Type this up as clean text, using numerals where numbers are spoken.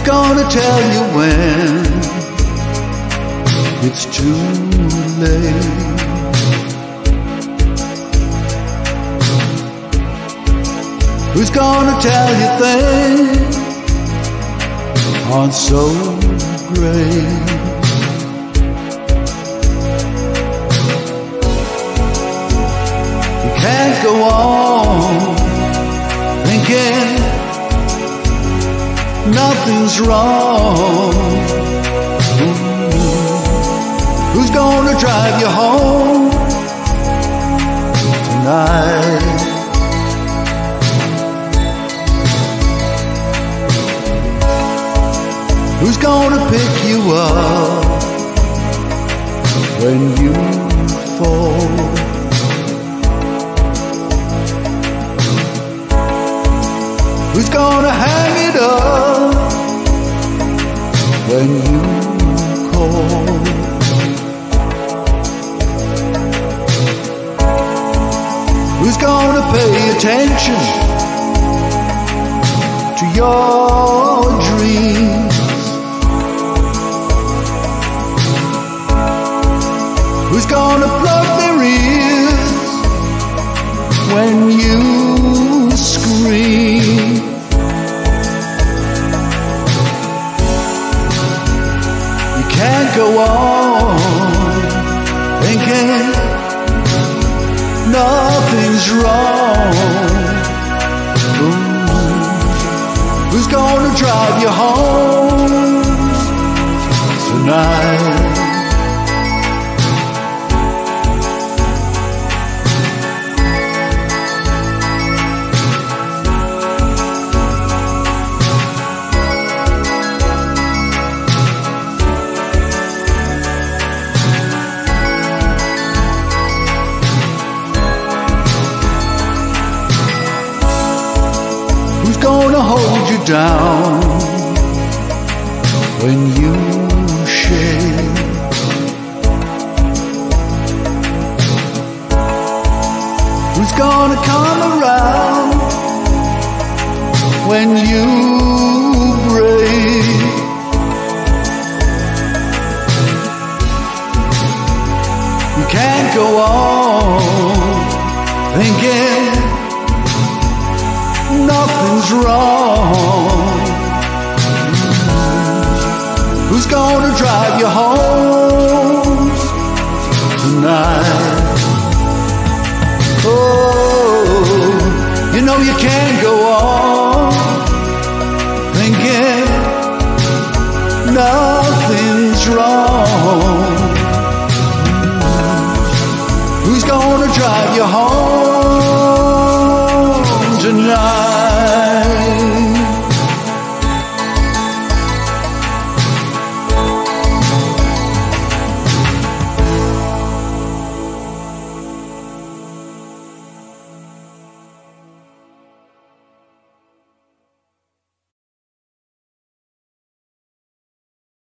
Who's gonna tell you when it's too late? Who's gonna tell you things aren't so great? You can't go on thinking nothing's wrong. Who's gonna drive you home tonight? Who's gonna pick you up when you fall? Who's gonna hang it up when you call? Who's gonna pay attention to your dreams? Who's gonna plug their ears when you scream? You can't go on thinking nothing's wrong. Who's gonna drive you home tonight? Who's gonna hold you down when you shake? Who's gonna come around when you break? You can't go on thinking nothing's wrong. Who's gonna drive you home tonight? Oh, you know you can't go on thinking nothing's wrong. Who's gonna drive you home